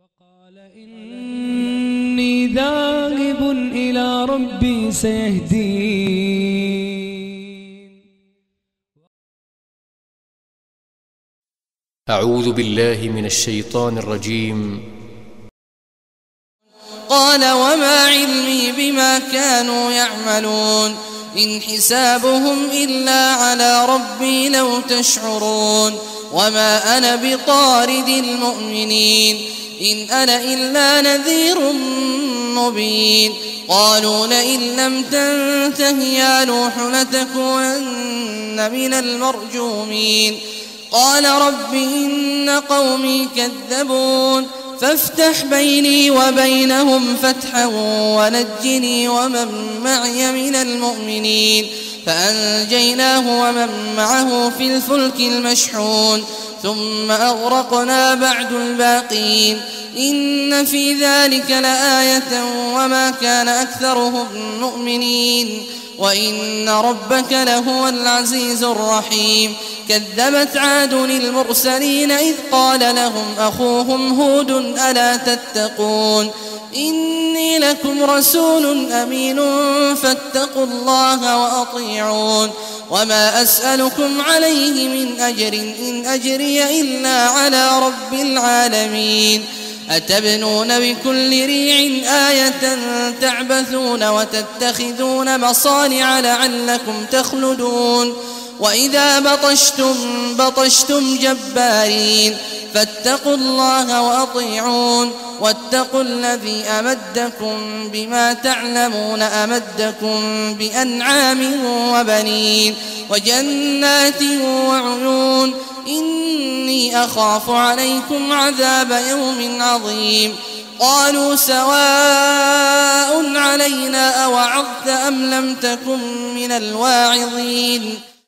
قال إني ذاهب إلى ربي سيهدين. أعوذ بالله من الشيطان الرجيم. قال وما علمي بما كانوا يعملون إن حسابهم إلا على ربي لو تشعرون وما أنا بطارد المؤمنين إن أنا إلا نذير مبين. قالوا لئن لم تنته يا نوح لتكونن من المرجومين. قال رب إن قومي كذبون فافتح بيني وبينهم فتحا ونجني ومن معي من المؤمنين. فأنجيناه ومن معه في الفلك المشحون ثم أغرقنا بعد الباقين. إن في ذلك لآية وما كان أكثرهم مؤمنين وإن ربك لهو العزيز الرحيم. كذبت عاد المرسلين إذ قال لهم أخوهم هود ألا تتقون إني لكم رسول أمين فاتقوا الله وأطيعون. وما أسألكم عليه من أجر إن أجري إلا على رب العالمين. أتبنون بكل ريع آية تعبثون وتتخذون مصانع لعلكم تخلدون. وإذا بطشتم جبارين فاتقوا الله وأطيعون. واتقوا الذي أمدكم بما تعلمون أمدكم بأنعام وبنين وجنات وعيون. إني أخاف عليكم عذاب يوم عظيم. قالوا سواء علينا أوعظت أم لم تكن من الواعظين.